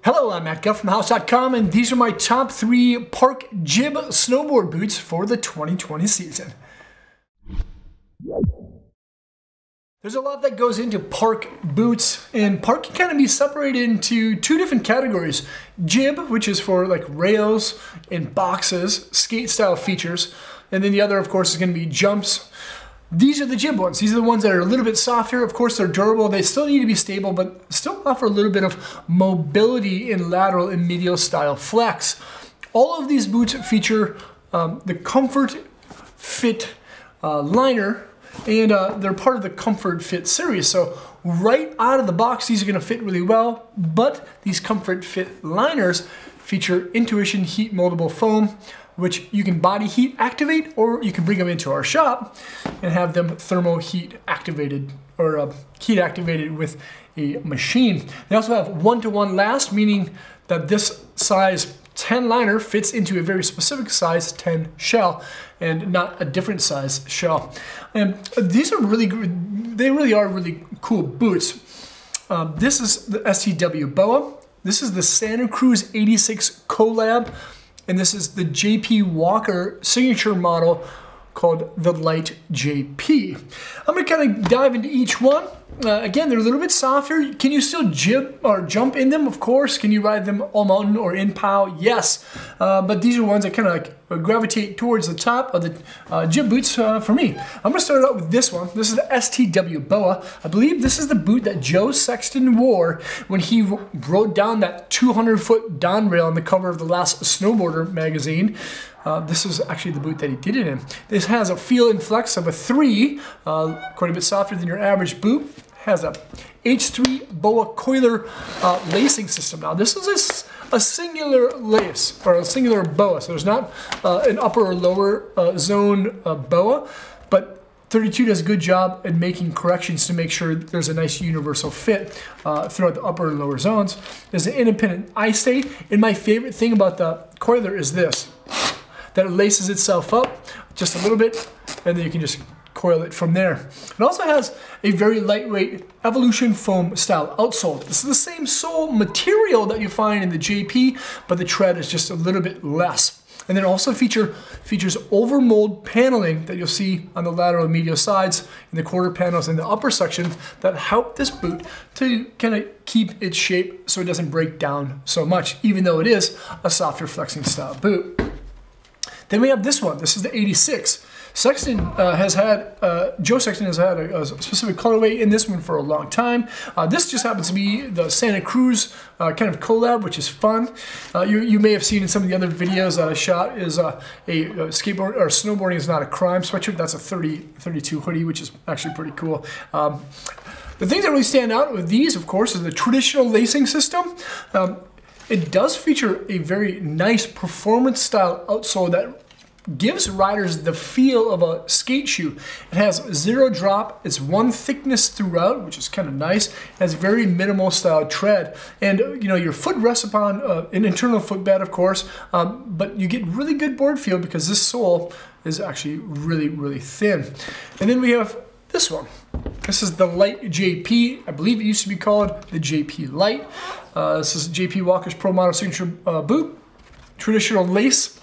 Hello, I'm Matt Guff from House.com, and these are my top 3 Park Jib snowboard boots for the 2020 season. There's a lot that goes into Park boots, and Park can kind of be separated into 2 different categories. Jib, which is for like rails and boxes, skate style features, and then the other, of course, is going to be jumps. These are the jib ones. These are the ones that are a little bit softer. Of course, they're durable. They still need to be stable, but still offer a little bit of mobility in lateral and medial style flex. All of these boots feature the Comfort Fit liner, and they're part of the Comfort Fit series. So right out of the box, these are going to fit really well, but these Comfort Fit liners feature Intuition heat moldable foam, which you can body heat activate, or you can bring them into our shop and have them thermo heat activated, or heat activated with a machine. They also have 1-to-1 last, meaning that this size 10 liner fits into a very specific size 10 shell and not a different size shell. And these are really good. They really are really cool boots. This is the STW BOA. This is the Santa Cruz 86 Collab. And this is the JP Walker signature model called the Light JP. I'm gonna kind of dive into each one. Again, they're a little bit softer. Can you still jib or jump in them? Of course. Can you ride them all mountain or in POW? Yes. But these are ones that kind of like gravitate towards the top of the jib boots for me. I'm gonna start out with this one. This is the STW BOA. I believe this is the boot that Joe Sexton wore when he rode down that 200-foot Don rail on the cover of the Last Snowboarder magazine. This is actually the boot that he did it in. This has a feel and flex of a 3, quite a bit softer than your average boot. Has a H3 BOA coiler lacing system. Now this is a singular lace, or a singular BOA, so there's not an upper or lower zone BOA, but 32 does a good job at making corrections to make sure there's a nice universal fit throughout the upper and lower zones. There's an independent eye stay, and my favorite thing about the coiler is this, that it laces itself up just a little bit, and then you can just coil it from there. It also has a very lightweight Evolution foam style outsole. This is the same sole material that you find in the JP, but the tread is just a little bit less. And then also features overmold paneling that you'll see on the lateral and medial sides in the quarter panels in the upper section that help this boot to kind of keep its shape so it doesn't break down so much, even though it is a softer flexing style boot. Then we have this one. This is the 86. Sexton Joe Sexton has had a specific colorway in this one for a long time. This just happens to be the Santa Cruz kind of collab, which is fun. You may have seen in some of the other videos that I shot is a skateboard or snowboarding is not a crime sweatshirt. That's a 32 hoodie, which is actually pretty cool. The things that really stand out with these, of course, is the traditional lacing system. It does feature a very nice performance style outsole that gives riders the feel of a skate shoe. It has 0 drop, it's 1 thickness throughout, which is kind of nice. It has very minimal style tread. And you know, your foot rests upon an internal footbed, of course, but you get really good board feel because this sole is actually really, really thin. And then we have this one. This is the Light JP. I believe it used to be called the JP Light. This is JP Walker's Pro Model Signature boot. Traditional lace,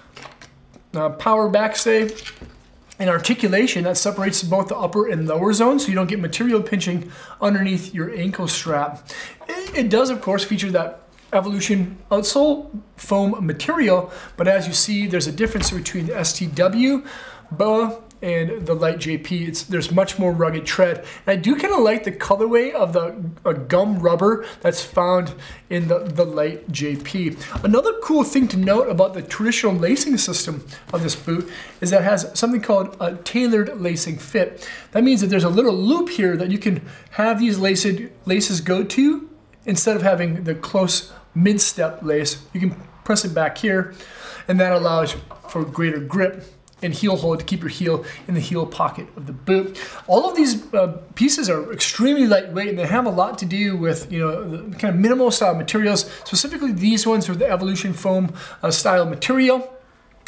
power backstay, and articulation that separates both the upper and lower zones so you don't get material pinching underneath your ankle strap. It does, of course, feature that Evolution outsole foam material, but as you see, there's a difference between the STW BOA and the Light JP. There's much more rugged tread. And I do kind of like the colorway of the gum rubber that's found in the Light JP. Another cool thing to note about the traditional lacing system of this boot is that it has something called a tailored lacing fit. That means that there's a little loop here that you can have these laces go to instead of having the close mid-step lace. You can press it back here, and that allows for greater grip and heel hold to keep your heel in the heel pocket of the boot. All of these pieces are extremely lightweight, and they have a lot to do with, you know, the kind of minimal style materials. Specifically, these ones are the Evolution foam style material.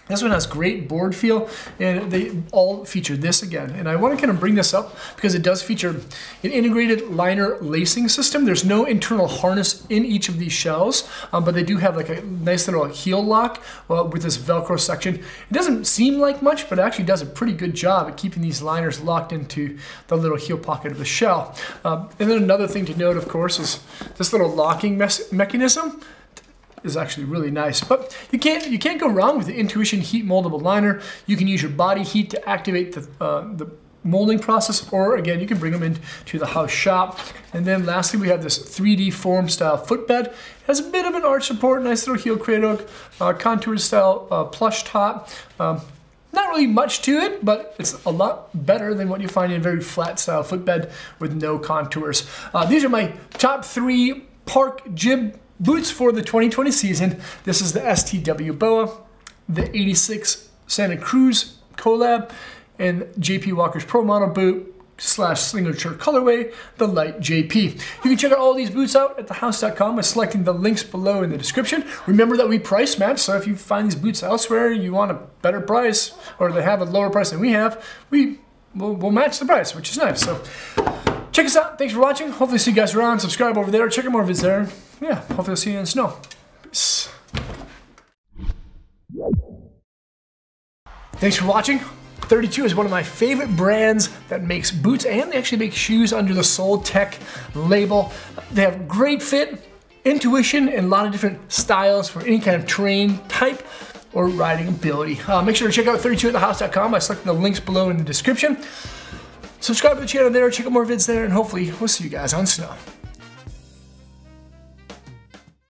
This one has great board feel, and they all feature this again. And I want to kind of bring this up because it does feature an integrated liner lacing system. There's no internal harness in each of these shells, but they do have like a nice little heel lock with this Velcro section. It doesn't seem like much, but it actually does a pretty good job at keeping these liners locked into the little heel pocket of the shell. And then another thing to note, of course, is this little locking mechanism is actually really nice. But you can't go wrong with the Intuition heat moldable liner. You can use your body heat to activate the molding process, or again, you can bring them into the house shop. And then lastly, we have this 3D form style footbed. It has a bit of an arch support, nice little heel cradle, contour style plush top. Not really much to it, but it's a lot better than what you find in a very flat style footbed with no contours. These are my top 3 Park Jib boots for the 2020 season. This is the STW Boa, the 86 Santa Cruz collab, and JP Walker's Pro Model boot / signature colorway, the Light JP. You can check out all these boots out at thehouse.com by selecting the links below in the description. Remember that we price match, so if you find these boots elsewhere, you want a better price, or they have a lower price than we have, we'll match the price, which is nice. So check us out. Thanks for watching. Hopefully see you guys around. Subscribe over there. Check out more vids there. Yeah, hopefully I'll see you in the snow. Peace. Thanks for watching. 32 is one of my favorite brands that makes boots, and they actually make shoes under the Soletech label. They have great fit, intuition, and a lot of different styles for any kind of terrain type or riding ability. Make sure to check out 32atthehouse.com by selecting the links below in the description. Subscribe to the channel there, check out more vids there, and hopefully we'll see you guys on snow.